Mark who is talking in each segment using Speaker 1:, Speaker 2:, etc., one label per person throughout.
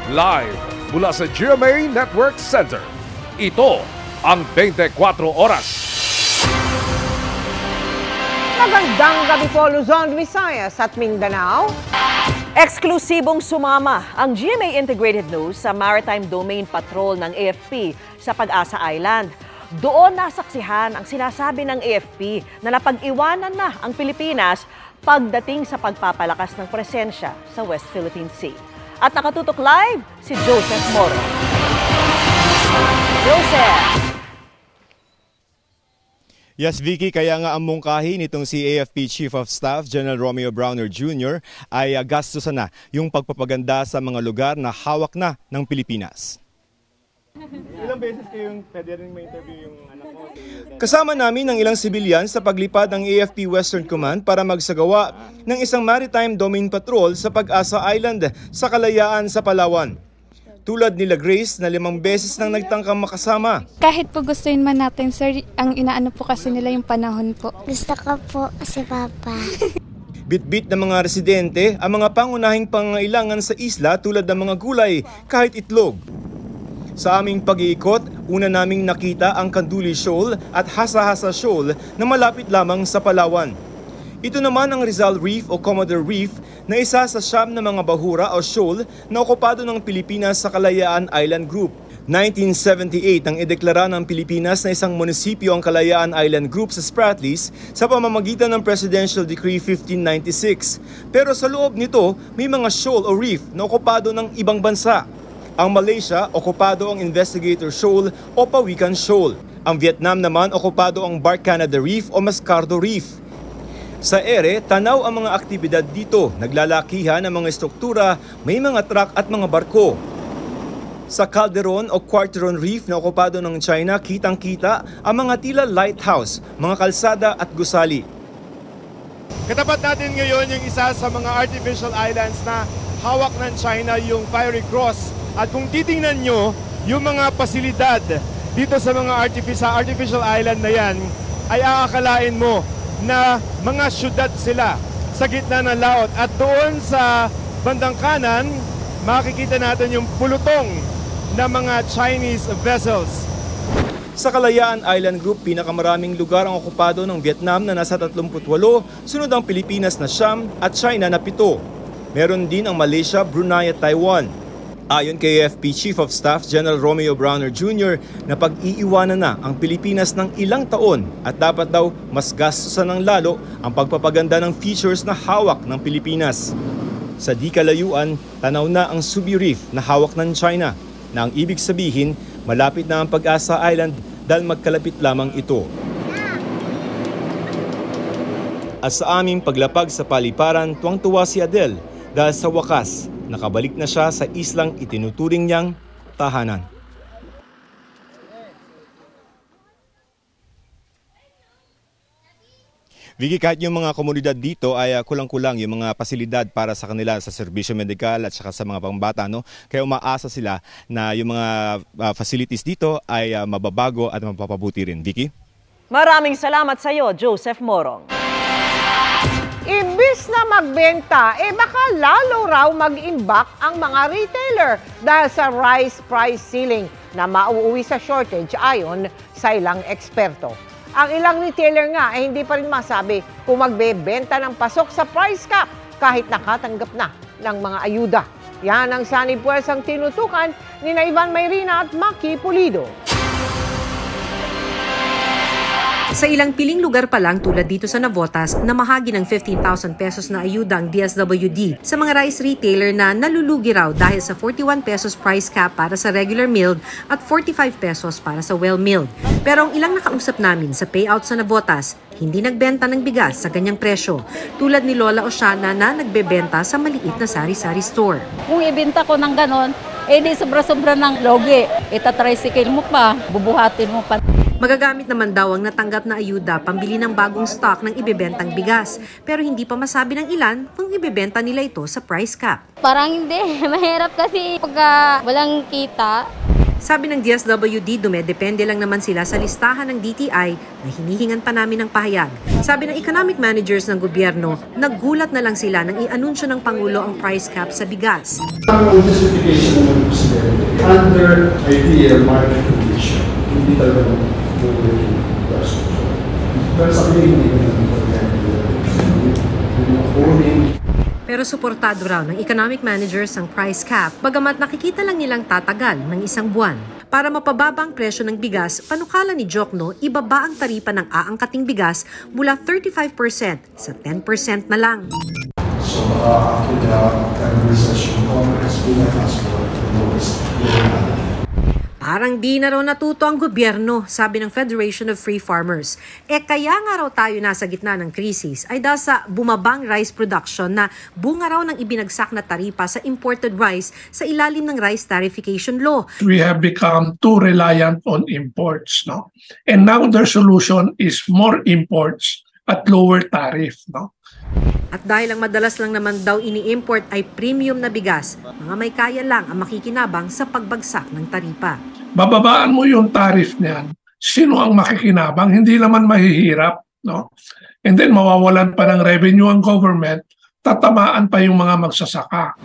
Speaker 1: Live mula sa GMA Network Center. Ito ang 24 Oras.
Speaker 2: Magandang gabi po Luzon, Visayas at Mindanao.
Speaker 3: Eksklusibong sumama ang GMA Integrated News sa Maritime Domain Patrol ng AFP sa Pag-asa Island. Doon nasaksihan ang sinasabi ng AFP na napag-iwanan na ang Pilipinas pagdating sa pagpapalakas ng presensya sa West Philippine Sea. At nakatutok live si Joseph Moro. Joseph!
Speaker 4: Yes, Vicky, kaya nga ang mungkahi nitong si AFP Chief of Staff General Romeo Browner Jr. ay gastusan na yung pagpapaganda sa mga lugar na hawak na ng Pilipinas. Ilang beses kayong pwede rin ma-interview yung anak mo? Kasama namin ang ilang sibilyan sa paglipad ng AFP Western Command para magsagawa ng isang maritime domain patrol sa Pag-asa Island sa Kalayaan sa Palawan. Tulad nila Grace na 5 beses nang nagtangkang makasama.
Speaker 5: Kahit po gustuin man natin, sir, ang inaano po kasi nila yung panahon po.
Speaker 6: Gusto ko po si Papa.
Speaker 4: Bit-bit ng mga residente ang mga pangunahing pangangailangan sa isla tulad ng mga gulay kahit itlog. Sa aming pag-iikot, una naming nakita ang Kanduli Shoal at Hasa-Hasa Shoal na malapit lamang sa Palawan. Ito naman ang Rizal Reef o Commodore Reef na isa sa 9 na mga bahura o shoal na okupado ng Pilipinas sa Kalayaan Island Group. 1978 ang ideklara ng Pilipinas na isang munisipyo ang Kalayaan Island Group sa Spratlys sa pamamagitan ng Presidential Decree 1596. Pero sa loob nito, may mga shoal o reef na okupado ng ibang bansa. Ang Malaysia, okupado ang Investigator Shoal o Pawikan Shoal. Ang Vietnam naman, okupado ang Bar Canada Reef o Mascardo Reef. Sa ere, tanaw ang mga aktibidad dito. Naglalakihan ang mga estruktura, may mga truck at mga barko. Sa Calderon o Quarteron Reef na okupado ng China, kitang-kita ang mga tila lighthouse, mga kalsada at gusali.
Speaker 7: Katapat natin ngayon yung isa sa mga artificial islands na hawak ng China, yung Fiery Cross. At kung titingnan nyo, yung mga pasilidad dito sa mga artificial island na yan, ay aakalain mo na mga syudad sila sa gitna ng laot. At doon sa bandang kanan, makikita natin yung pulutong na mga Chinese vessels.
Speaker 4: Sa Kalayaan Island Group, pinakamaraming lugar ang okupado ng Vietnam na nasa 38, sunod ang Pilipinas na 9 at China na 7. Meron din ang Malaysia, Brunei at Taiwan. Ayon kay AFP Chief of Staff General Romeo Browner Jr. na pag-iiwanan na ang Pilipinas ng ilang taon at dapat daw mas gastusan ng lalo ang pagpapaganda ng features na hawak ng Pilipinas. Sa di kalayuan, tanaw na ang Subi Reef na hawak ng China na ang ibig sabihin malapit na ang Pag-asa Island dahil magkalapit lamang ito. At sa aming paglapag sa paliparan, tuwang-tuwa si Adele dahil sa wakas, nakabalik na siya sa islang itinuturing niyang tahanan. Vicky, kahit yung mga komunidad dito ay kulang-kulang yung mga pasilidad para sa kanila sa serbisyo medikal at saka sa mga pangbata, no? Kaya umaasa sila na yung mga facilities dito ay mababago at mapapabuti rin. Vicky?
Speaker 3: Maraming salamat sa iyo, Joseph Morong.
Speaker 2: Imbis na magbenta, baka lalo raw mag-imbak ang mga retailer dahil sa rice price ceiling na mauuwi sa shortage ayon sa ilang eksperto. Ang ilang retailer nga hindi pa rin masabi kung magbebenta ng pasok sa price cap kahit nakatanggap na ng mga ayuda. Yan ang sanib puwersang tinutukan ni Ivan Mayrina at Maki Pulido.
Speaker 8: Sa ilang piling lugar pa lang tulad dito sa Navotas, namahagi ng 15,000 pesos na ayuda ang DSWD sa mga rice retailer na nalulugi raw dahil sa 41 pesos price cap para sa regular milled at 45 pesos para sa well milled. Pero ang ilang nakausap namin sa payout sa Navotas, hindi nagbenta ng bigas sa ganyang presyo, tulad ni Lola Oshana na nagbebenta sa maliit na sari-sari store.
Speaker 9: Kung ibenta ko ng ganon, di sobra-sobra ng logi. Ita-tricycle mo pa, bubuhatin mo pa.
Speaker 8: Magagamit naman daw ang natanggap na ayuda pambili ng bagong stock ng ibebentang bigas. Pero hindi pa masabi ng ilan kung ibebenta nila ito sa price cap.
Speaker 6: Parang hindi. Mahirap kasi pagka walang kita.
Speaker 8: Sabi ng DSWD, dumedepende lang naman sila sa listahan ng DTI na hinihingan pa namin ng pahayag. Sabi ng economic managers ng gobyerno, naggulat na lang sila nang i-anunsyo ng Pangulo ang price cap sa bigas.
Speaker 10: Ang justification ng Presidente, under ideal market condition, hindi talaga mag-working person. Pero sa akin, hindi naman
Speaker 8: Pero suportado raw ng economic managers ang price cap, bagamat nakikita lang nilang tatagal ng isang buwan. Para mapababa ang presyo ng bigas, panukala ni Jokno, ibaba ang taripa ng aangkating bigas mula 35% sa 10% na lang.
Speaker 10: So, after the kind of recession, Congress will not ask for the lowest level.
Speaker 8: Parang di na raw natuto ang gobyerno, sabi ng Federation of Free Farmers. Kaya nga raw tayo nasa gitna ng krisis ay dahil sa bumabang rice production na bunga raw ng ibinagsak na taripa sa imported rice sa ilalim ng rice tariffication law.
Speaker 11: We have become too reliant on imports, no? And now their solution is more imports at lower tariff, no?
Speaker 8: At dahil ang madalas lang naman daw ini-import ay premium na bigas, mga may kaya lang ang makikinabang sa pagbagsak ng taripa.
Speaker 11: Bababaan mo yung tariff niyan, sino ang makikinabang? Hindi naman mahihirap, no? And then mawawalan pa ng revenue ang government, tatamaan pa yung mga magsasaka.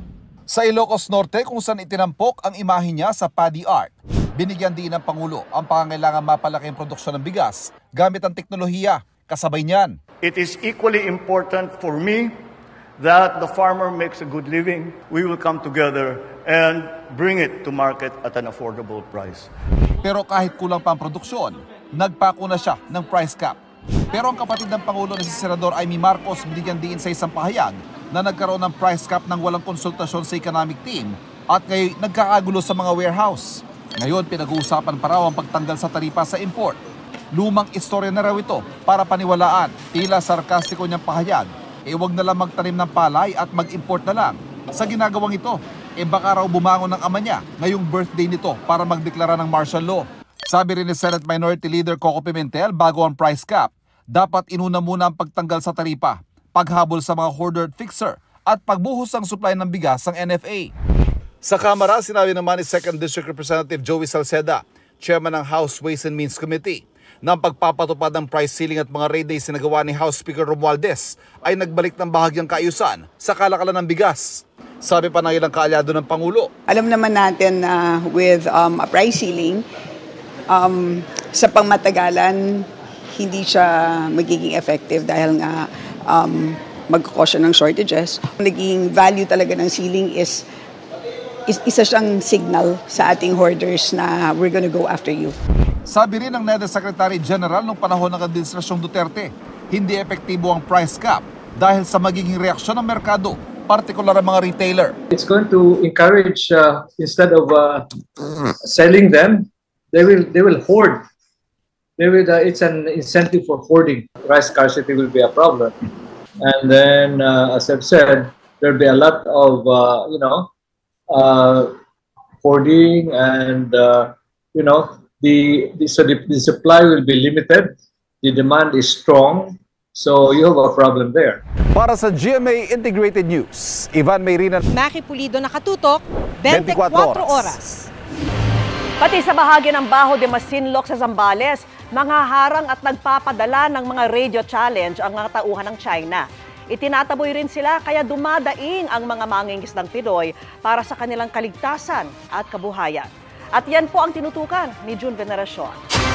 Speaker 12: Sa Ilocos Norte, kung saan itinampok ang imahe niya sa Paddy Art, binigyan din ng Pangulo ang pangangailangan mapalaki ang produksyon ng bigas gamit ang teknolohiya. Kasabay niyan,
Speaker 13: it is equally important for me that the farmer makes a good living. We will come together and bring it to market at an affordable price.
Speaker 12: Pero kahit kulang pa ang produksyon, nagpako na siya ng price cap. Pero ang kapatid ng Pangulo na si Senador Amy Marcos binigyan din sa isang pahayag na nagkaroon ng price cap nang walang konsultasyon sa economic team at ngayon nagkakagulo sa mga warehouse. Ngayon pinag-uusapan pa raw ang pagtanggal sa taripa sa import. Lumang istorya na raw ito para paniwalaan. Tila sarkastiko niyang pahayag, wag na lang magtanim ng palay at mag-import na lang. Sa ginagawang ito, baka raw bumangon ng ama niya ngayong birthday nito para magdeklara ng martial law. Sabi rin ni Senate Minority Leader Coco Pimentel, bago ang price cap, dapat inuna muna ang pagtanggal sa taripa, paghabol sa mga hoarder at fixer, at pagbuhos ng supply ng bigas ng NFA. Sa Kamara, sinabi naman ni 2nd District Representative Joey Salceda, Chairman ng House Ways and Means Committee, na ang pagpapatupad ng price ceiling at mga rate days na nagawa ni House Speaker Romualdez ay nagbalik ng bahagyang kaayusan sa kalakalan ng bigas. Sabi pa ng ilang kaalyado ng Pangulo,
Speaker 14: alam naman natin na with a price ceiling, sa pangmatagalan, hindi siya magiging effective dahil nga magkakosya ng shortages. Naging value talaga ng ceiling is isa siyang signal sa ating hoarders na we're gonna go after you.
Speaker 12: Sabi rin ng NEDA Secretary General nung panahon ng Administrasyong Duterte, hindi epektibo ang price cap dahil sa magiging reaksyon ng merkado, partikular ang mga retailer.
Speaker 15: It's going to encourage, instead of selling them, they will hoard. It's an incentive for hoarding. Rice scarcity will be a problem. And then, as I've said, there'll be a lot of, hoarding and, the supply will be limited, the demand is strong, so you have a problem there.
Speaker 12: Para sa GMA Integrated News, Ivan Mayrina,
Speaker 16: Maki Pulido, nakatutok, 24 oras.
Speaker 3: Pati sa bahagi ng Bajo de Masinloc sa Zambales, nangaharang at nagpapadala ng mga radio challenge ang mga tauhan ng China. Itinataboy rin sila kaya dumadaing ang mga mangingisdang Pinoy para sa kanilang kaligtasan at kabuhayan. At yan po ang tinutukan ni June Veneracion.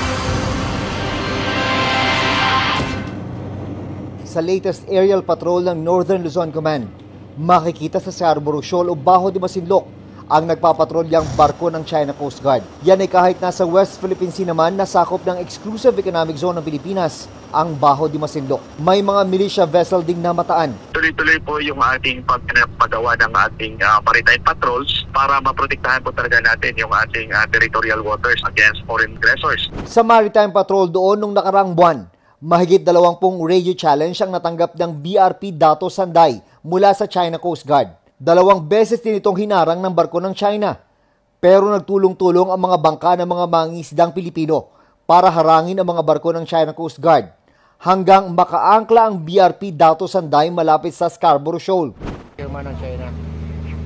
Speaker 17: Sa latest aerial patrol ng Northern Luzon Command, makikita sa Scarborough Shoal o Bajo de Masinloc ang nagpapatrolyang barko ng China Coast Guard. Yan ay kahit nasa West Philippine Sea naman, nasakop ng Exclusive Economic Zone ng Pilipinas, ang Bajo de Masinloc. May mga militia vessel ding namataan.
Speaker 18: Tuloy-tuloy po yung ating pagpagawa ng ating maritime patrols para maprotektahan po talaga natin yung ating territorial waters against foreign aggressors.
Speaker 17: Sa maritime patrol doon nung nakarang buwan, mahigit 20 radio challenge ang natanggap ng BRP Dato Sanday mula sa China Coast Guard. 2 beses din itong hinarang ng barko ng China. Pero nagtulong-tulong ang mga bangka ng mga mangingisdang Pilipino para harangin ang mga barko ng China Coast Guard hanggang makaangkla ang BRP Dato Sanday malapit sa Scarborough Shoal.
Speaker 19: Chairman ng China dito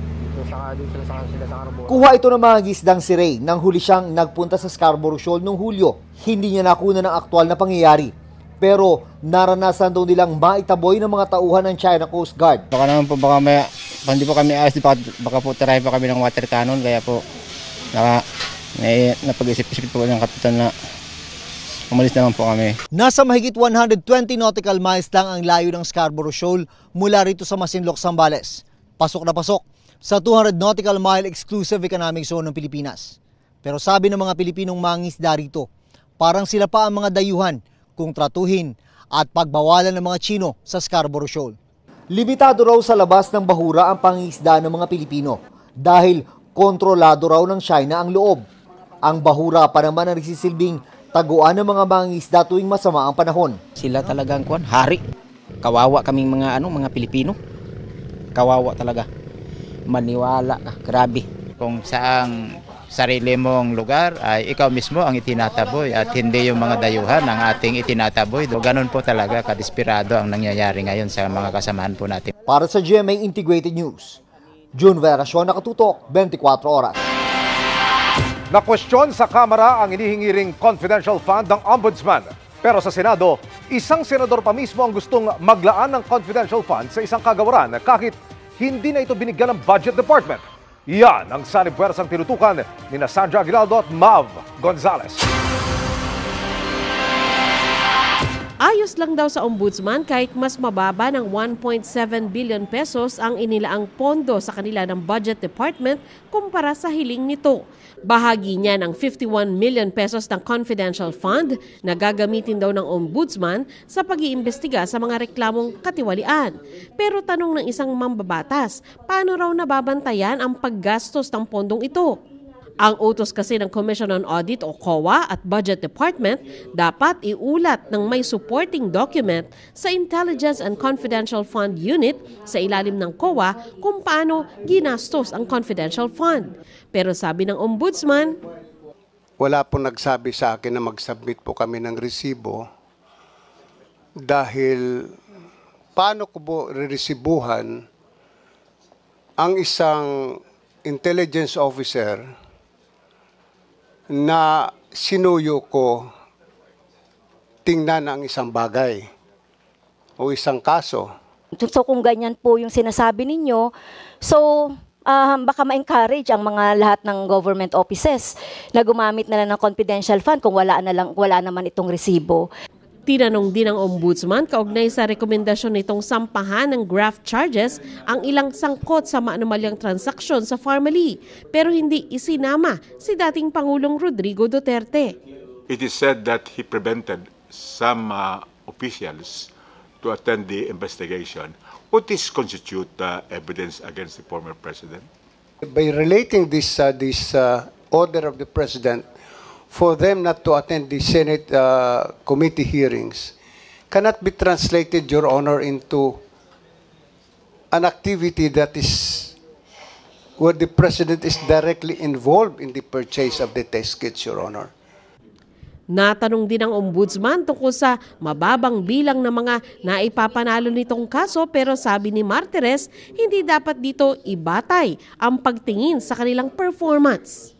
Speaker 17: Kuha ito ng mga gisdang si Ray nang huli siyang nagpunta sa Scarborough Shoal noong Hulyo. Hindi niya nakuna ng aktwal na pangyayari. Pero naranasan daw nilang maitaboy ng mga tauhan ng China Coast Guard.
Speaker 19: Baka naman po, hindi po kami ayos, baka po tirahin pa kami ng water cannon, kaya po napag-isip-isip po ng kapitan na umalis naman po kami.
Speaker 17: Nasa mahigit 120 nautical miles lang ang layo ng Scarborough Shoal mula rito sa Masinloc, Zambales. Pasok na pasok sa 200 nautical mile exclusive economic zone ng Pilipinas. Pero sabi ng mga Pilipinong mangingisda rito, parang sila pa ang mga dayuhan kung tratuhin at pagbawalan ng mga Chino sa Scarborough Shoal. Limitado raw sa labas ng bahura ang pangingisda ng mga Pilipino dahil kontrolado raw ng China ang loob. Ang bahura pa naman ang nagsisilbing taguan ng mga mangingisda tuwing masama ang panahon.
Speaker 19: Sila talagang hari. Kawawa kaming mga Pilipino. Kawawa talaga. Maniwala ka, grabe. Kung saang sarili mong lugar ay ikaw mismo ang itinataboy at hindi yung mga dayuhan ang ating itinataboy. Ganun po talaga kadesperado ang nangyayari ngayon sa mga kasamaan po natin.
Speaker 17: Para sa GMA Integrated News, June Verasyon, nakatutok, 24 oras.
Speaker 1: Nakwestiyon sa Kamara ang inihingiring confidential fund ng Ombudsman. Pero sa Senado, isang senador pa mismo ang gustong maglaan ng confidential fund sa isang kagawaran kahit hindi na ito binigyan ng Budget Department. Yan ang sanib-puwersang tinutukan ni Sandra Aguinaldo at Mav Gonzalez.
Speaker 20: Ayos lang daw sa ombudsman kahit mas mababa ng 1.7 billion pesos ang inilaang pondo sa kanila ng Budget Department kumpara sa hiling nito. Bahagi niya ng 51 million pesos ng confidential fund na gagamitin daw ng ombudsman sa pag-iimbestiga sa mga reklamong katiwalian. Pero tanong ng isang mambabatas, paano raw nababantayan ang paggastos ng pondong ito? Ang utos kasi ng Commission on Audit o COA at Budget Department dapat iulat ng may supporting document sa Intelligence and Confidential Fund Unit sa ilalim ng COA kung paano ginastos ang confidential fund. Pero sabi ng Ombudsman,
Speaker 21: wala po nagsabi sa akin na mag-submit po kami ng resibo dahil paano ko po reresibuhan ang isang intelligence officer na sinuyo ko tingnan ang isang bagay o isang kaso.
Speaker 22: So kung ganyan po yung sinasabi ninyo, baka ma-encourage ang mga lahat ng government offices na gumamit na lang ng confidential fund kung wala naman itong resibo.
Speaker 20: Tinanong din ng Ombudsman kaugnay sa rekomendasyon nitong sampahan ng graft charges ang ilang sangkot sa maanumalyang transaksyon sa Pharmaly pero hindi isinama si dating Pangulong Rodrigo Duterte.
Speaker 23: It is said that he prevented some officials to attend the investigation. Would this constitute evidence against the former president?
Speaker 21: By relating this order of the president for them not to attend the Senate committee hearings cannot be translated, Your Honor, into an activity that is where the President is directly involved in the purchase of the test kits, Your Honor.
Speaker 20: Natanong din ng Ombudsman tungkol sa mababang bilang ng mga naipapanalo nitong kaso pero sabi ni Martires, hindi dapat dito ibatay ang pagtingin sa kanilang performance.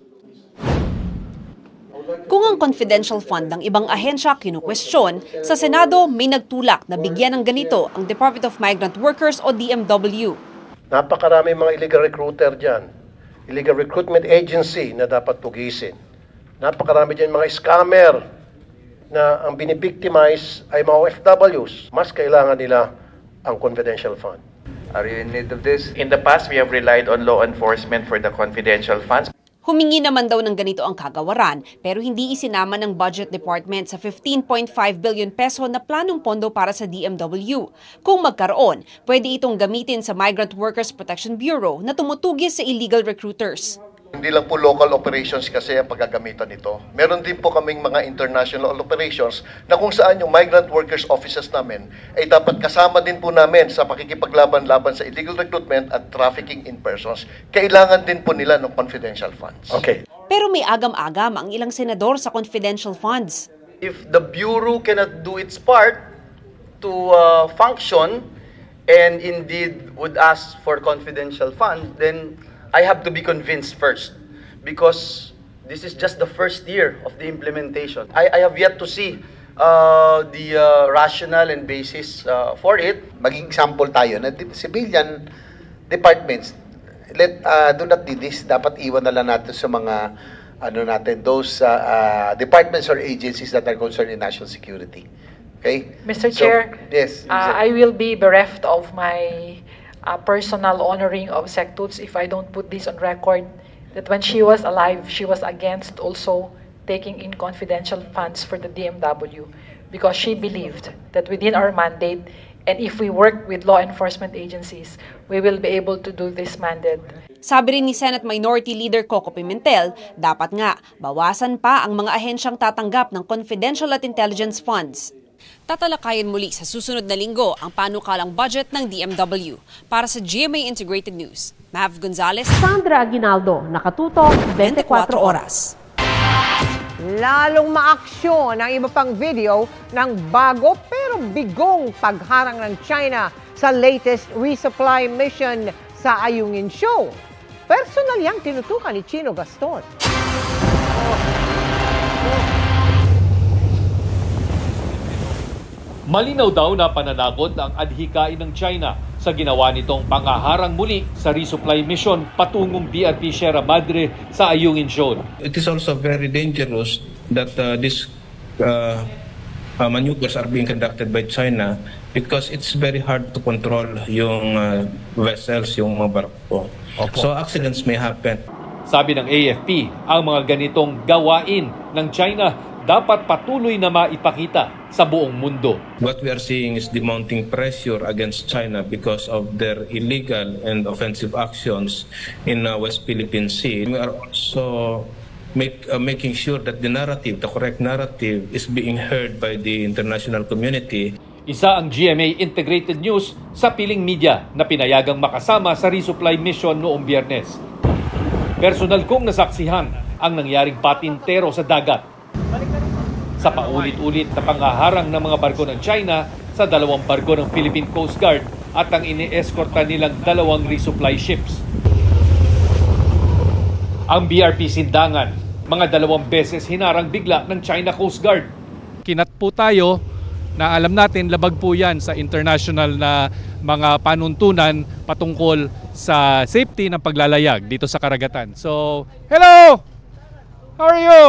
Speaker 24: Kung ang confidential fund ng ibang ahensya kinukwestiyon, sa Senado may nagtulak na bigyan ng ganito ang Department of Migrant Workers o DMW.
Speaker 25: Napakarami mga illegal recruiter dyan, illegal recruitment agency na dapat pugisin. Napakarami dyan mga scammer na ang binibictimize ay mga OFWs. Mas kailangan nila ang confidential fund.
Speaker 26: Are you in need of this? In the past, we have relied on law enforcement for the confidential funds.
Speaker 24: Humingi naman daw ng ganito ang kagawaran pero hindi isinama ng Budget Department sa 15.5 billion peso na planong pondo para sa DMW. Kung magkaroon, pwede itong gamitin sa Migrant Workers Protection Bureau na tumutugis sa illegal recruiters.
Speaker 25: Hindi lang po local operations kasi ang paggagamitan nito. Meron din po kaming mga international operations na kung saan yung migrant workers offices namin ay dapat kasama din po namin sa pakikipaglaban-laban sa illegal recruitment at trafficking in persons. Kailangan din po nila ng confidential funds. Okay.
Speaker 24: Pero may agam-agam ang ilang senador sa confidential funds.
Speaker 27: If the Bureau cannot do its part to function and indeed would ask for confidential funds, then I have to be convinced first because this is just the first year of the implementation. I have yet to see the rationale and basis for it.
Speaker 2: Maging example tayo na civilian departments, do not do this. Dapat iwan na lang natin sa mga those departments or agencies that are concerned in national security. Okay?
Speaker 4: Mr. Chair,
Speaker 2: yes.
Speaker 4: I will be bereft of my personal honoring of Sec Toots if I don't put this on record that when she was alive, she was against also taking in confidential funds for the DMW because she believed that within our mandate and if we work with law enforcement agencies, we will be able to do this mandate.
Speaker 24: Sabi rin ni Senate Minority Leader Coco Pimentel, dapat nga bawasan pa ang mga ahensyang tatanggap ng confidential at intelligence funds. Tatalakayin muli sa susunod na linggo ang panukalang budget ng DMW. Para sa GMA Integrated News, Mav Gonzalez,
Speaker 20: Sandra Aguinaldo, nakatutok 24 oras.
Speaker 5: Lalong maaksyon ang iba pang video ng bago pero bigong pagharang ng China sa latest resupply mission sa Ayungin Shoal. Personal yang tinutukan ni Chino Gaston.
Speaker 6: Malinaw daw na pananakot ang adhikain ng China sa ginawa nitong pangaharang muli sa resupply mission patungong BRP Sierra Madre sa Ayungin Shoal.
Speaker 7: It is also very dangerous that these maneuvers are being conducted by China because it's very hard to control yung vessels, yung mga barko. So accidents may happen.
Speaker 6: Sabi ng AFP, ang mga ganitong gawain ng China dapat patuloy na maipakita sa buong mundo.
Speaker 7: What we are seeing is the mounting pressure against China because of their illegal and offensive actions in West Philippine Sea. We are also making sure that the narrative, the correct narrative, is being heard by the international community.
Speaker 6: Isa ang GMA Integrated News sa piling media na pinayagang makasama sa resupply mission noong Biyernes. Personal kong nasaksihan ang nangyaring patintero sa dagat sa paulit-ulit na pangaharang ng mga barko ng China sa dalawang barko ng Philippine Coast Guard at ang ini-eskorta nilang dalawang resupply ships. Ang BRP Sindangan, mga 2 beses hinarang bigla ng China Coast Guard.
Speaker 9: Kinat po tayo na alam natin labag po yan sa international na mga panuntunan patungkol sa safety ng paglalayag dito sa karagatan. So, hello! How are you?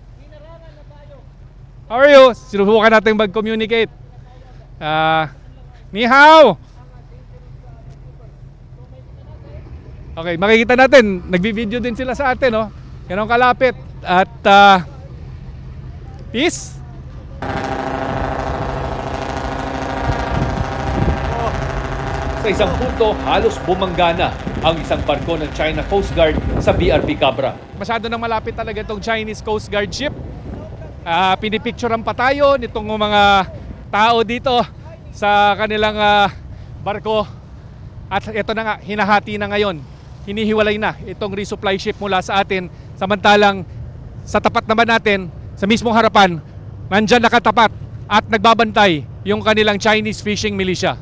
Speaker 9: How are you? Sinubukan natin mag-communicate. Ni hao! Okay, makikita natin. Nagbi-video din sila sa atin, no? Ganun kalapit. At, peace!
Speaker 6: Sa isang punto, halos bumanggana ang isang barko ng China Coast Guard sa BRP Cabra.
Speaker 9: Masyado nang malapit talaga itong Chinese Coast Guard ship. Pinipicturean pa tayo nitong mga tao dito sa kanilang barko. At ito na nga, hinahati na ngayon. Hinihiwalay na itong resupply ship mula sa atin. Samantalang sa tapat naman natin, sa mismong harapan, nandyan nakatapat at nagbabantay yung kanilang Chinese fishing militia.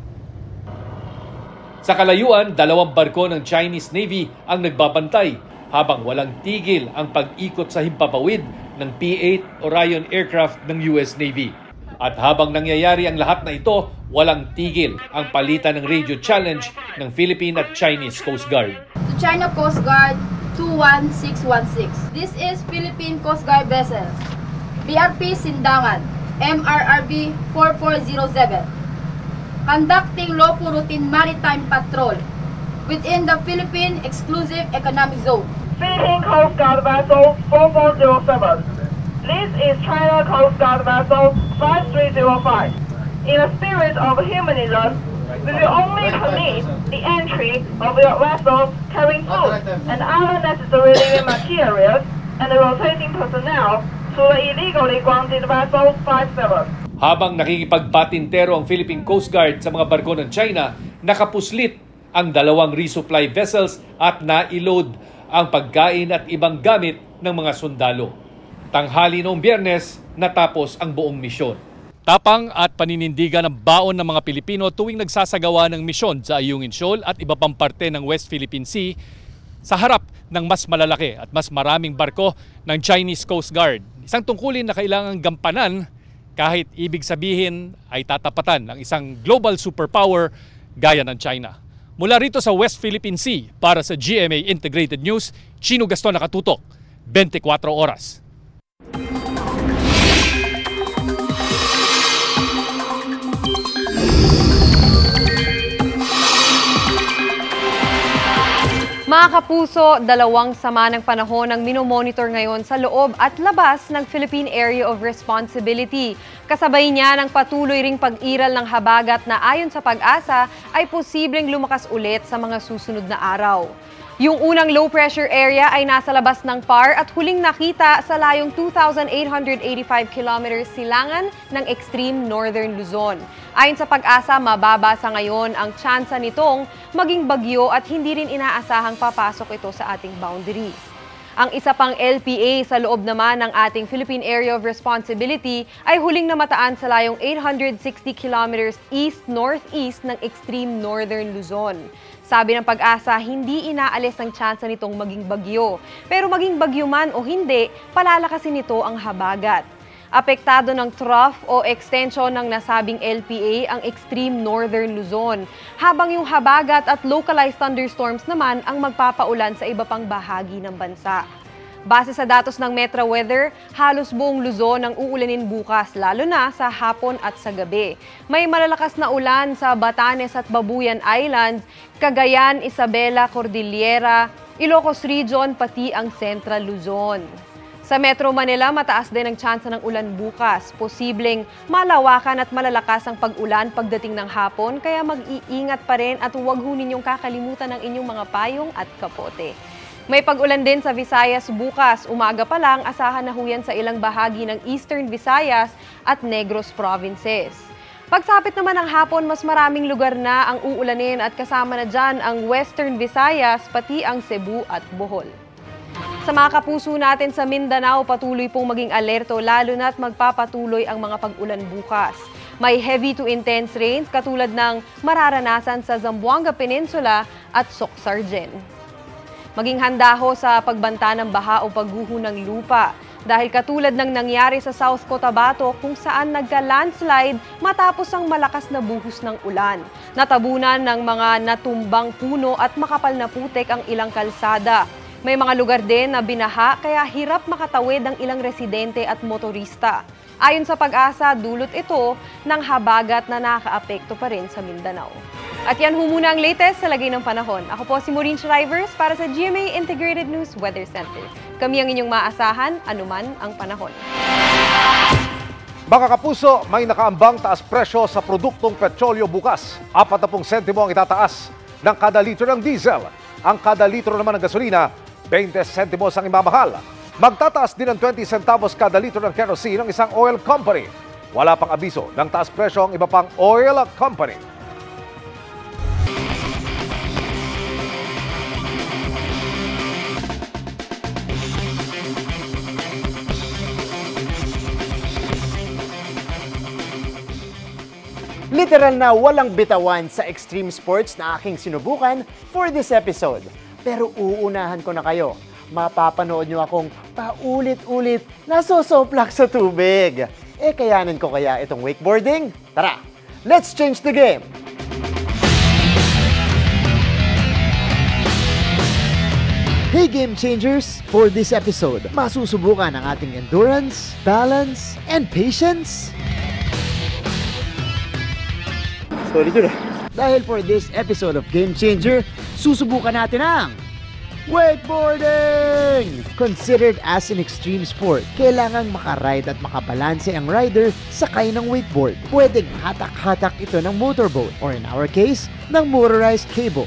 Speaker 6: Sa kalayuan, 2 barko ng Chinese Navy ang nagbabantay habang walang tigil ang pag-ikot sa himpapawid ng P-8 Orion aircraft ng US Navy. At habang nangyayari ang lahat na ito, walang tigil ang palitan ng radio challenge ng Philippine at Chinese Coast Guard.
Speaker 10: To China Coast Guard 21616. This is Philippine Coast Guard vessel. BRP Sindangan, MRRB 4407. Conducting lawful routine maritime patrol within the Philippine Exclusive Economic Zone.
Speaker 28: Philippine Coast Guard vessel 4407. This is China Coast Guard vessel 5305. In a spirit of humanism, we will only permit the entry of your vessel carrying food and other necessary living materials and the rotating personnel to the illegally grounded vessel 57.
Speaker 6: Habang nakikipagpatintero ang Philippine Coast Guard sa mga barko ng China, nakapuslit ang 2 resupply vessels at na-load ang pagkain at ibang gamit ng mga sundalo. Tanghali noong Biyernes, natapos ang buong misyon.
Speaker 9: Tapang at paninindigan ng baon ng mga Pilipino tuwing nagsasagawa ng misyon sa Ayungin Shoal at iba pang parte ng West Philippine Sea, sa harap ng mas malalaki at mas maraming barko ng Chinese Coast Guard. Isang tungkulin na kailangang gampanan kahit ibig sabihin ay tatapatan ng isang global superpower gaya ng China. Mula rito sa West Philippine Sea, para sa GMA Integrated News, Chino Gaston nakatutok, 24 oras.
Speaker 3: Mga kapuso, dalawang sama ng panahon ang minomonitor ngayon sa loob at labas ng Philippine Area of Responsibility. Kasabay niya ng patuloy ring pag-iral ng habagat na ayon sa Pag-asa ay posibleng lumakas ulit sa mga susunod na araw. Yung unang low-pressure area ay nasa labas ng PAR at huling nakita sa layong 2,885 kilometers silangan ng extreme northern Luzon. Ayon sa Pag-asa, mababa sa ngayon ang tsansa nitong maging bagyo at hindi rin inaasahang papasok ito sa ating boundary. Ang isa pang LPA sa loob naman ng ating Philippine Area of Responsibility ay huling namataan sa layong 860 kilometers east-northeast ng extreme northern Luzon. Sabi ng Pag-asa, hindi inaalis ang tsansa nitong maging bagyo. Pero maging bagyo man o hindi, palalakasin nito ang habagat. Apektado ng trough o extension ng nasabing LPA ang extreme northern Luzon, habang yung habagat at localized thunderstorms naman ang magpapaulan sa iba pang bahagi ng bansa. Base sa datos ng Metro Weather, halos buong Luzon ang uulanin bukas, lalo na sa hapon at sa gabi. May malalakas na ulan sa Batanes at Babuyan Islands, Cagayan, Isabela, Cordillera, Ilocos Region, pati ang Central Luzon. Sa Metro Manila, mataas din ang tsansa ng ulan bukas. Posibleng malawakan at malalakas ang pag-ulan pagdating ng hapon, kaya mag-iingat pa rin at huwag ho ninyong kakalimutan ang inyong mga payong at kapote. May pag-ulan din sa Visayas bukas. Umaga pa lang, asahan na ho yan sa ilang bahagi ng Eastern Visayas at Negros provinces. Pagsapit naman ng hapon, mas maraming lugar na ang uulanin at kasama na dyan ang Western Visayas, pati ang Cebu at Bohol. Sa mga kapuso natin sa Mindanao, patuloy pong maging alerto lalo na't magpapatuloy ang mga pag-ulan bukas. May heavy to intense rains katulad ng mararanasan sa Zamboanga Peninsula at Soc-Sargen. Maging handa ho sa pagbanta ng baha o pagguho ng lupa. Dahil katulad ng nangyari sa South Cotabato kung saan nagka-landslide matapos ang malakas na buhos ng ulan. Natabunan ng mga natumbang puno at makapal na putek ang ilang kalsada. May mga lugar din na binaha kaya hirap makatawid ang ilang residente at motorista. Ayon sa Pag-asa, dulot ito ng habagat na nakakaapekto pa rin sa Mindanao. At yan ho muna ang latest sa lagay ng panahon. Ako po si Maureen Shrivers para sa GMA Integrated News Weather Center. Kami ang inyong maasahan, anuman ang panahon.
Speaker 1: Mga kapuso, may nakaambang taas presyo sa produktong petrolyo bukas. 40 sentimo ang itataas ng kada litro ng diesel. Ang kada litro naman ng gasolina, 20 sentimos ang imamahal. Magtataas din ng 20 centavos kada litro ng kerosene ng isang oil company. Wala pang abiso ng taas presyo ang iba pang oil company.
Speaker 8: Literal na walang bitawan sa extreme sports na aking sinubukan for this episode. Pero uunahan ko na kayo. Mapapanood nyo akong paulit-ulit nasosoplak sa tubig. Kayanin ko kaya itong wakeboarding? Tara, let's change the game! Hey Game Changers! For this episode, masusubukan ang ating endurance, balance, and patience. Sorry dun. Dahil for this episode of Game Changer, susubukan natin ang wakeboarding! Considered as an extreme sport, kailangan makaride at makabalanse ang rider sakay ng wakeboard. Pwedeng hatak-hatak ito ng motorboat or in our case, ng motorized cable.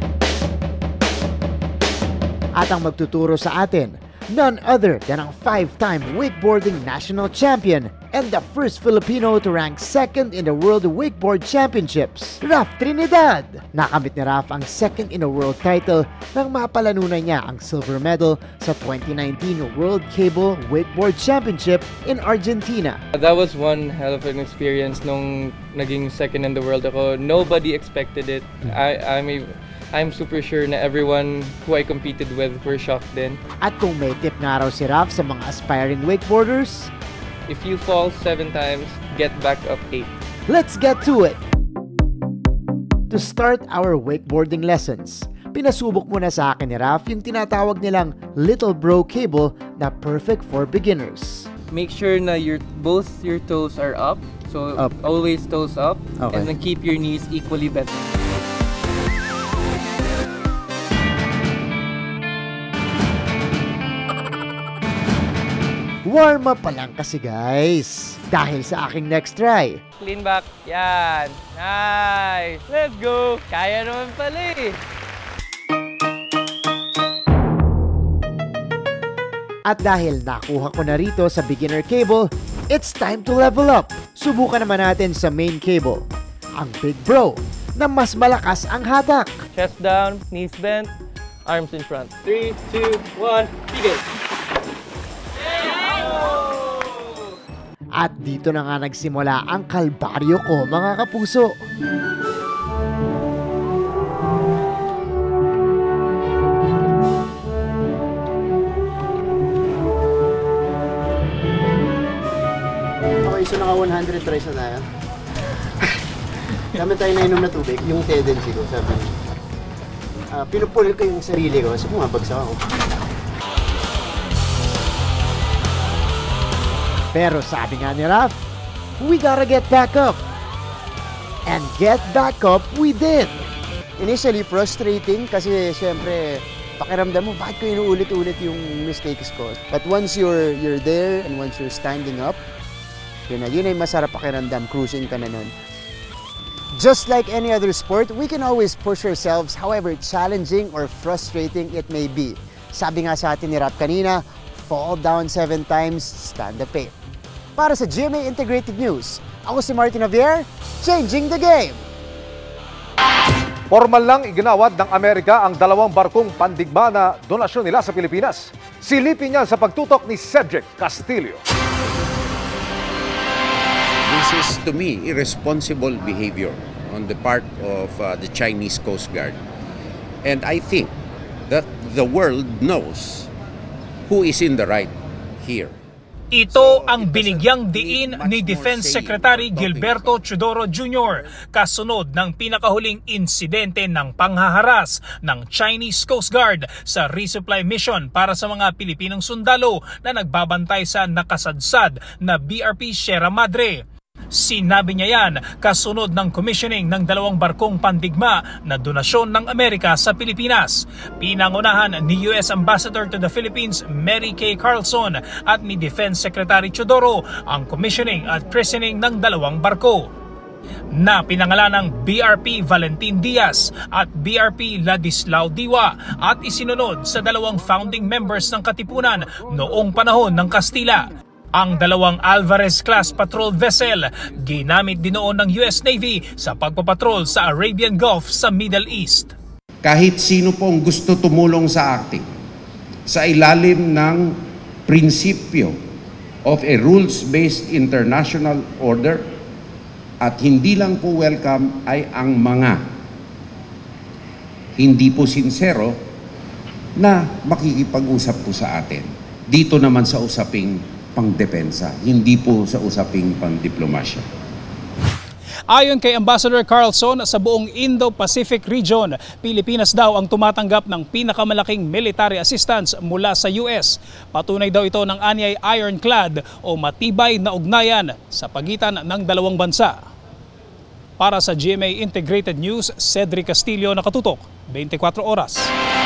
Speaker 8: At ang magtuturo sa atin, none other than ang 5-time wakeboarding national champion and the first Filipino to rank second in the World Wakeboard Championships, Raf Trinidad. Nakamit ni Raf ang second in the world title nang mapalanunan niya ang silver medal sa 2019 World Cable Wakeboard Championship in Argentina.
Speaker 11: That was one hell of an experience nung naging second in the world ako. Nobody expected it. I'm super sure na everyone who I competed with were shocked din.
Speaker 8: At kung may tip nga raw si Raf sa mga aspiring wakeboarders,
Speaker 11: if you fall 7 times, get back up 8.
Speaker 8: Let's get to it! To start our wakeboarding lessons, pinasubok muna sa akin ni Raf yung tinatawag nilang Little Bro cable na perfect for beginners.
Speaker 11: Make sure na both your toes are up. So always toes up. Okay. And then keep your knees equally bent.
Speaker 8: Warm up pa lang kasi guys, dahil sa aking next try.
Speaker 11: Lean back, yan. Nice! Let's go! Kaya naman pala eh.
Speaker 8: At dahil nakuha ko na rito sa beginner cable, it's time to level up. Subukan naman natin sa main cable, ang Big Bro, na mas malakas ang hatak.
Speaker 11: Chest down, knees bent, arms in front. 3, 2, 1, begin!
Speaker 8: At dito na nga nagsimula ang kalbaryo ko, mga kapuso.
Speaker 12: Okay, so naka 100 tries na tayo. Kami tayo nainom na tubig, yung tendency ko, sabi niya. Pinupul ko yung sarili ko, so bumabagsak ako.
Speaker 8: Pero sabi nga ni Raf, we gotta get back up. And get back up we did.
Speaker 12: Initially, frustrating kasi syempre, pakiramdam mo, bakit ko inuulit-ulit yung mistakes ko? But once you're there and once you're standing up, yun ay masarap pakiramdam, cruising ka na nun. Just like any other sport, we can always push ourselves however challenging or frustrating it may be. Sabi nga sa atin ni Raf kanina, fall down 7 times, stand up 8. Para sa GMA Integrated News, ako si Martin Javier, changing the game!
Speaker 1: Formal lang iginawad ng Amerika ang 2 barkong pandigma na donasyon nila sa Pilipinas. Silipin niya sa pagtutok ni Cedric Castillo.
Speaker 13: This is, to me, irresponsible behavior on the part of the Chinese Coast Guard. And I think that the world knows who is in the right here.
Speaker 14: Ito ang binigyang diin ni Defense Secretary Gilberto Teodoro Jr. kasunod ng pinakahuling insidente ng panghaharas ng Chinese Coast Guard sa resupply mission para sa mga Pilipinong sundalo na nagbabantay sa nakasadsad na BRP Sierra Madre. Sinabi niya yan kasunod ng commissioning ng 2 barkong pandigma na donasyon ng Amerika sa Pilipinas. Pinangunahan ni US Ambassador to the Philippines Mary Kay Carlson at ni Defense Secretary Teodoro ang commissioning at christening ng 2 barko na pinangalan ng BRP Valentin Diaz at BRP Ladislao Diwa at isinunod sa 2 founding members ng Katipunan noong panahon ng Kastila. Ang 2 Alvarez-class patrol vessel ginamit din noon ng US Navy sa pagpapatrol sa Arabian Gulf sa Middle East.
Speaker 13: Kahit sino pong gusto tumulong sa atin sa ilalim ng prinsipyo of a rules-based international order at hindi lang po welcome ay ang mga hindi po sincero na makikipag-usap po sa atin. Dito naman sa usaping pangdepensa, hindi po sa usaping pangdiplomasya.
Speaker 14: Ayon kay Ambassador Carlson, sa buong Indo-Pacific region, Pilipinas daw ang tumatanggap ng pinakamalaking military assistance mula sa US. Patunay daw ito ng anyay ironclad o matibay na ugnayan sa pagitan ng 2 bansa. Para sa GMA Integrated News, Cedric Castillo, nakatutok, 24 oras.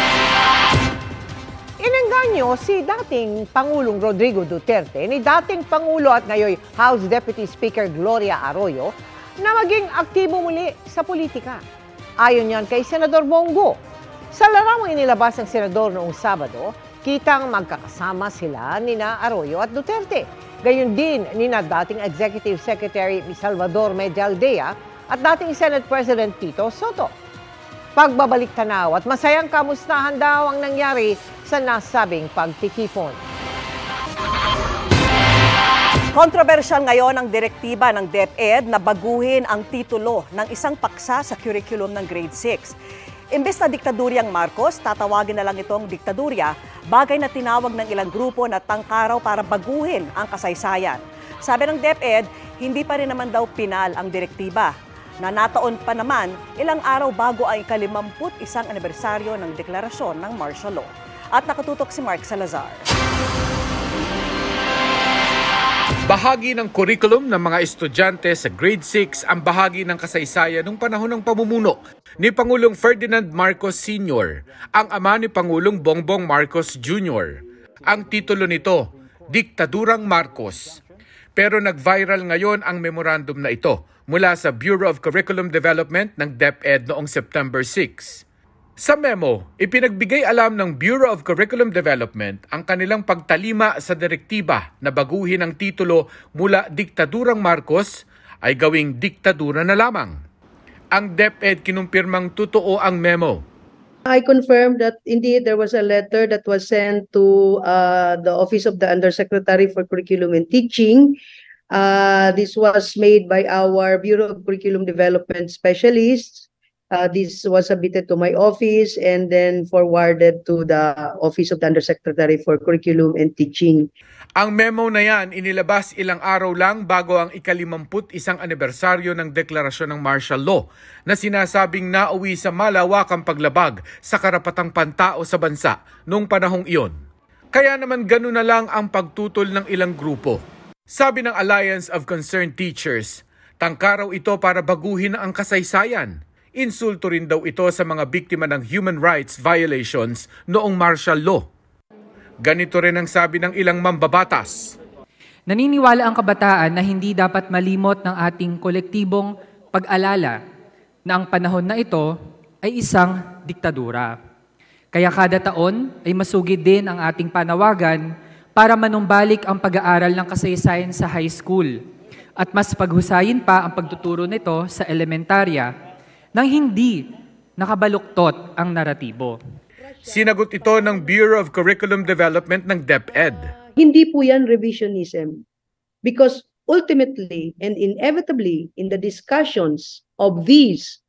Speaker 5: Inengganyo si dating Pangulong Rodrigo Duterte ni dating Pangulo at ngayon House Deputy Speaker Gloria Arroyo na maging aktibo muli sa politika. Ayon yan kay Senador Bongo. Sa larawang inilabas ng Senador noong Sabado, kitang magkakasama sila nina Arroyo at Duterte. Gayon din nina dating Executive Secretary Salvador Medialdea at dating Senate President Tito Soto. Pagbabalik tanaw at masayang kamustahan daw ang nangyari sa nasabing pagtitipon.
Speaker 15: Kontrobersyal ngayon ang direktiba ng DepEd na baguhin ang titulo ng isang paksa sa curriculum ng grade 6. Imbes na diktaduryang Marcos, tatawagin na lang itong diktadurya, bagay na tinawag ng ilang grupo na tangkaraw para baguhin ang kasaysayan. Sabi ng DepEd, hindi pa rin naman daw pinal ang direktiba. Na nataon pa naman ilang araw bago ang ika-51 anibersaryo ng deklarasyon ng martial law. At nakatutok si Mark Salazar.
Speaker 16: Bahagi ng curriculum ng mga estudyante sa grade 6 ang bahagi ng kasaysayan ng panahon ng pamumuno ni Pangulong Ferdinand Marcos Sr., ang ama ni Pangulong Bongbong Marcos Jr. Ang titulo nito, Diktadurang Marcos. Pero nag-viral ngayon ang memorandum na ito mula sa Bureau of Curriculum Development ng DepEd noong September 6. Sa memo, ipinagbigay alam ng Bureau of Curriculum Development ang kanilang pagtalima sa direktiba na baguhin ang titulo mula Diktadurang Marcos ay gawing diktadura na lamang. Ang DepEd kinumpirmang totoo ang memo.
Speaker 17: I confirm that indeed there was a letter that was sent to the Office of the Undersecretary for Curriculum and Teaching. This was made by our Bureau of Curriculum Development specialists. This was submitted to my office and then forwarded to the Office of the Undersecretary for Curriculum and Teaching.
Speaker 16: Ang memo na yan inilabas ilang araw lang bago ang ika-51 anibersaryo ng deklarasyon ng martial law na sinasabing nauwi sa malawakang paglabag sa karapatang pantao sa bansa noong panahong iyon. Kaya naman gano'n na lang ang pagtutol ng ilang grupo. Sabi ng Alliance of Concerned Teachers, tangkaraw ito para baguhin ang kasaysayan. Insulto rin daw ito sa mga biktima ng human rights violations noong martial law. Ganito rin ang sabi ng ilang mambabatas.
Speaker 18: Naniniwala ang kabataan na hindi dapat malimot ng ating kolektibong pag-alala na ang panahon na ito ay isang diktadura. Kaya kada taon ay masugid din ang ating panawagan para manumbalik ang pag-aaral ng kasaysayan sa high school at mas paghusayin pa ang pagtuturo nito sa elementarya nang hindi nakabaluktot ang naratibo.
Speaker 16: Sinagot ito ng Bureau of Curriculum Development ng DepEd.
Speaker 17: Hindi po yan revisionism because ultimately and inevitably in the discussions of these,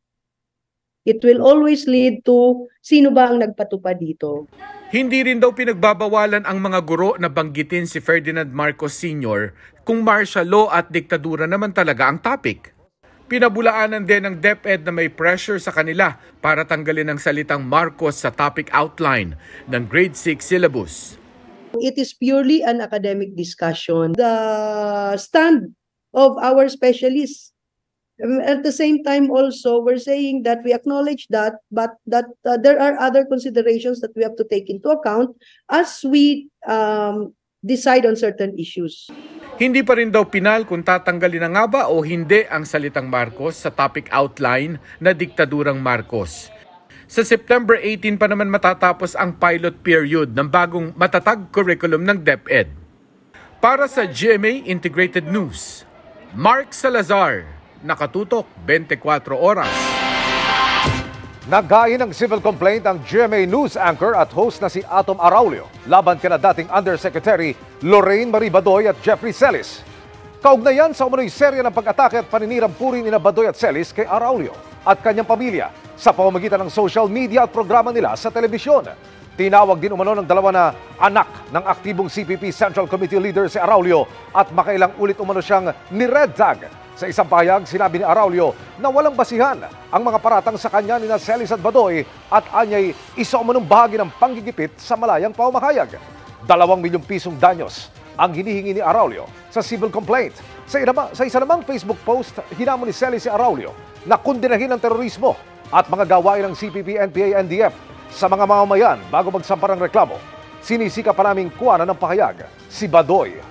Speaker 17: it will always lead to sino ba ang nagpatupad dito.
Speaker 16: Hindi rin daw pinagbabawalan ang mga guro na banggitin si Ferdinand Marcos Sr. kung martial law at diktadura naman talaga ang topic. Pinabulaanan din ng DepEd na may pressure sa kanila para tanggalin ang salitang Marcos sa topic outline ng grade 6 syllabus.
Speaker 17: It is purely an academic discussion. The stand of our specialists. At the same time also, we're saying that we acknowledge that, but that there are other considerations that we have to take into account as we decide on certain issues.
Speaker 16: Hindi pa rin daw pinal kung tatanggalin na nga ba o hindi ang salitang Marcos sa topic outline na Diktadurang Marcos. Sa September 18 pa naman matatapos ang pilot period ng bagong matatag curriculum ng DepEd. Para sa GMA Integrated News, Mark Salazar, nakatutok 24 oras.
Speaker 1: Naghain ng civil complaint ang GMA News anchor at host na si Atom Araulio laban kina dating Undersecretary Lorraine Marie Badoy at Jeffrey Celis. Kaugnayan sa umunoy serya ng pag-atake at paninirang puri ni Badoy at Celis kay Araulio at kanyang pamilya sa pamamagitan ng social media at programa nila sa telebisyon. Tinawag din umano ng dalawa na anak ng aktibong CPP Central Committee leader si Araulio at makailang ulit umano siyang ni-red tag. Sa isang pahayag, sinabi ni Araulio na walang basihan ang mga paratang sa kanya ni Celis at Badoy at anyay isa umanong bahagi ng panggigipit sa malayang pamahayag. 2 milyong pisong danyos ang hinihingi ni Araulio sa civil complaint. Sa isa namang Facebook post, hinamon ni Celis si Araulio na kundinahin ang terorismo at mga gawain ng CPP, NPA, NDF sa mga mamamayan bago magsampa ng reklamo. Sinisika pa naming kuwanan ng pahayag si Badoy.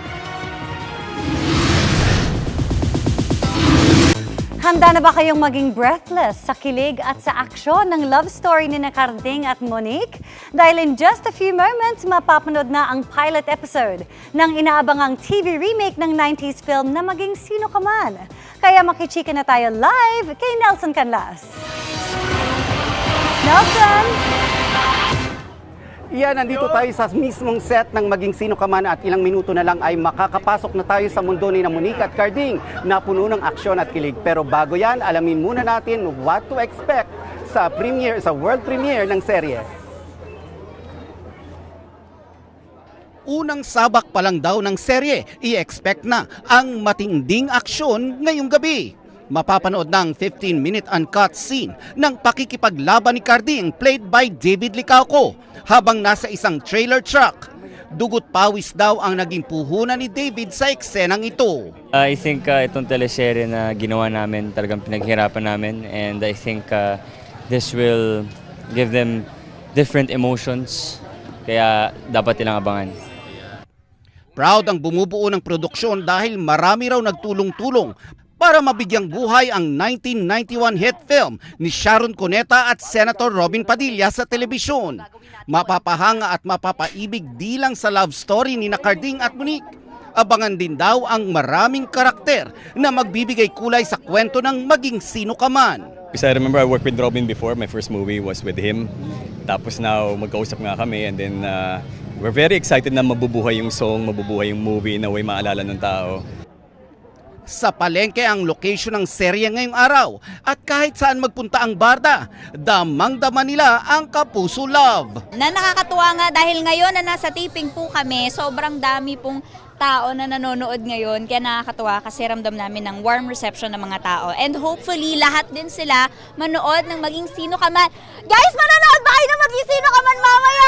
Speaker 19: Handa na ba kayong maging breathless sa kilig at sa aksyon ng love story ni Carding at Monique? Dahil in just a few moments, mapapanood na ang pilot episode ng inaabangang TV remake ng 90s film na Maging Sino Ka Man. Kaya makichika na tayo live kay Nelson Canlas. Nelson!
Speaker 21: Yan, nandito tayo sa mismong set ng Maging Sino Ka Man at ilang minuto na lang ay makakapasok na tayo sa mundo ni Monique at Carding na puno ng aksyon at kilig. Pero bago yan, alamin muna natin what to expect sa world premiere ng serye. Unang sabak pa lang daw ng serye, i-expect na ang matinding aksyon ngayong gabi. Mapapanood ng 15-minute uncut scene ng pakikipaglaban ni Carding played by David Licauco habang nasa isang trailer truck. Dugot pawis daw ang naging puhunan ni David sa eksenang ito.
Speaker 2: I think itong teleserye na ginawa namin talagang pinaghirapan namin, and I think this will give them different emotions, kaya dapat nilang abangan.
Speaker 21: Proud ang bumubuo ng produksyon dahil marami raw nagtulong-tulong para mabigyang buhay ang 1991 hit film ni Sharon Cuneta at Senator Robin Padilla sa telebisyon. Mapapahanga at mapapaibig di lang sa love story ni Carding at Monique. Abangan din daw ang maraming karakter na magbibigay kulay sa kwento ng maging sino ka man.
Speaker 4: Because I remember I worked with Robin before. My first movie was with him. Tapos now magkausap nga kami, and then we're very excited na mabubuhay yung song, mabubuhay yung movie na way maalala ng tao.
Speaker 21: Sa palengke ang location ng serye ngayong araw at kahit saan magpunta ang barda, damang-dama nila ang Kapuso Love.
Speaker 22: Nakakatuwa nga dahil ngayon na nasa taping po kami, sobrang dami pong tao na nanonood ngayon, kaya nakakatuwa kasi ramdam namin ng warm reception ng mga tao. And hopefully lahat din sila manood ng Maging Sino Ka Man. Guys, manonood ba kayo ng Maging Sino Ka Man mamaya?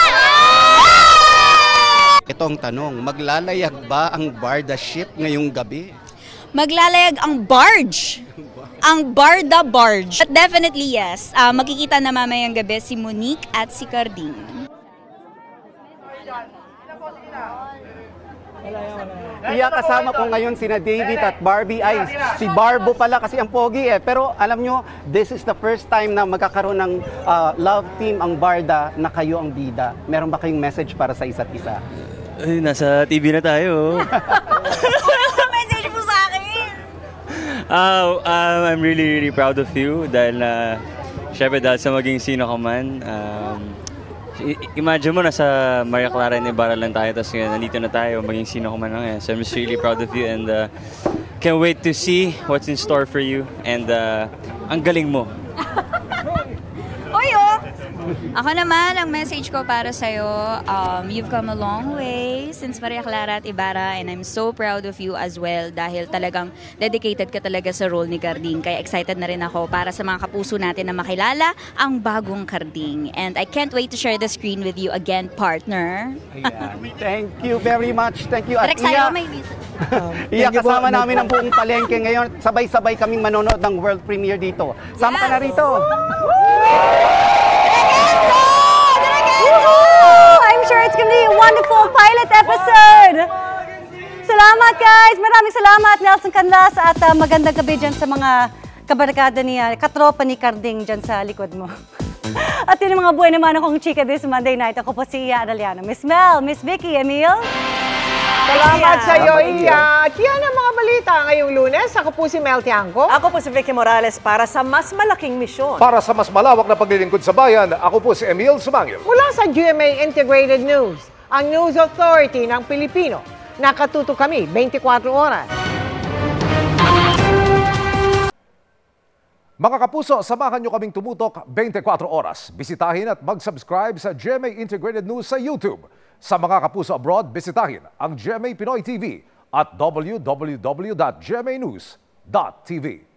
Speaker 21: Itong tanong, maglalayag ba ang barda ship ngayong gabi?
Speaker 22: Maglalayag ang barge. Ang Barda Barge. But definitely yes. Makikita na mamayang gabi si Monique at si Carding.
Speaker 21: Iya, kasama ko ngayon sina David at Barbie. Ay, si Barbo pala kasi ang pogi eh. Pero alam nyo, this is the first time na magkakaroon ng love team ang Barda na kayo ang bida. Meron ba kayong message para sa isa't isa?
Speaker 2: Ay, nasa TV na tayo.
Speaker 22: Message mo sa akin!
Speaker 2: I'm really proud of you dahil syempre dahil sa Maging Sino Ka Man. Imagine mo, nasa Maria Clara and Ibarra lang tayo, tapos ngayon nandito na tayo, Maging Sino Ka Man na ngayon. So I'm just really proud of you, and can't wait to see what's in store for you, and ang galing mo.
Speaker 22: Oy, oh! Ako naman, ang message ko para sa'yo, you've come a long way since Maria Clara at Ibarra, and I'm so proud of you as well dahil talagang dedicated ka talaga sa role ni Carding. Kaya excited na rin ako para sa mga kapuso natin na makilala ang bagong Carding. And I can't wait to share the screen with you again, partner.
Speaker 21: Thank you very much. Thank you. At
Speaker 22: Iya,
Speaker 21: Iya, kasama namin ang buong palengke ngayon. Sabay-sabay kaming manonood ng world premiere dito. Sama ka na rito.
Speaker 19: I'm sure it's gonna be a wonderful pilot episode. Salamat guys! Maraming salamat Nelson Canlas at magandang gabi dyan sa mga kabarkada niya, katropa ni Carding dyan sa likod mo. At yun ang mga buhay naman akong chika this Monday night. Ako po si Iya Arellano. Miss Mel, Miss Vicky, Emil.
Speaker 5: Salamat sa iyo, Iya. At yan ang mga balita ngayong Lunes. Ako po si Mel Tiangco.
Speaker 15: Ako po si Vicky Morales para sa mas malaking misyon.
Speaker 1: Para sa mas malawak na paglilingkod sa bayan, ako po si Emil Sumangil.
Speaker 5: Mula sa GMA Integrated News, ang News Authority ng Pilipino. Nakatutok kami 24 oras.
Speaker 1: Mga kapuso, samahan nyo kaming tumutok 24 oras. Bisitahin at mag-subscribe sa GMA Integrated News sa YouTube. Sa mga kapuso abroad, bisitahin ang GMA Pinoy TV at www.gmanews.tv.